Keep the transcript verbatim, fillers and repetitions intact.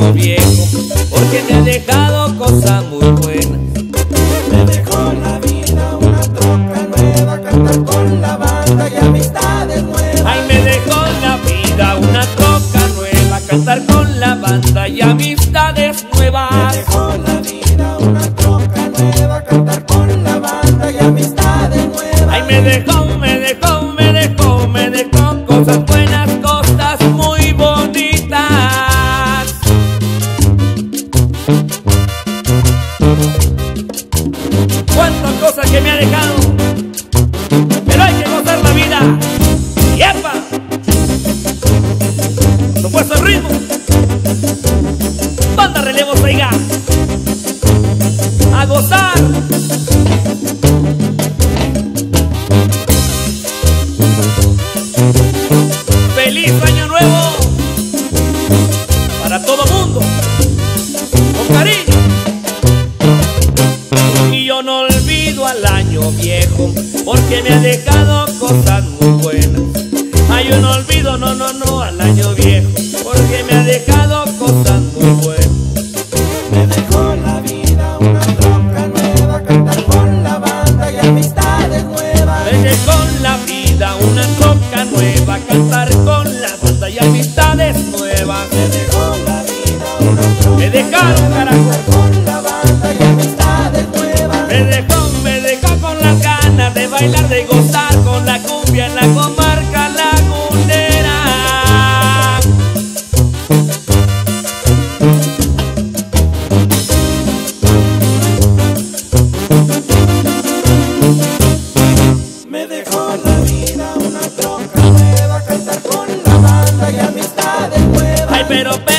año viejo, porque me ha dejado cosas muy buenas. Me dejó la vida una troca nueva, cantar con la banda y amistades nuevas. Ay, me dejó la vida una troca nueva, cantar con la banda y amistades nuevas. Me dejó la vida una troca nueva, cantar con la banda y amistades nuevas. Ay, me dejó, me dejó, me dejó, me dejó cosas buenas, cosas muy bonitas. Cuántas cosas que me ha dejado, pero hay que gozar la vida. ¡Yepa! ¿No puesto el ritmo? Banda Relevo Saiga, a gozar. ¡Feliz año nuevo para todo mundo! Con cariño. Y yo no olvido al año viejo, porque me ha dejado cosas muy buenas. Ay, yo no olvido, no, no, no, al año viejo, porque me ha dejado cosas muy buenas. Me dejó la vida una troca nueva, cantar con la banda y amistades nuevas. Me dejó la vida una troca nueva, cantar con la banda y amistades nuevas. Me dejó la vida una troca Me dejaron, nueva, carajo. cantar con la banda y amistades nuevas. Me dejó, me dejó con las ganas de bailar, de gozar con la cumbia en la comarca lagunera. Me dejó la vida una troca nueva, cantar con la banda y amistades nuevas. Ay, pero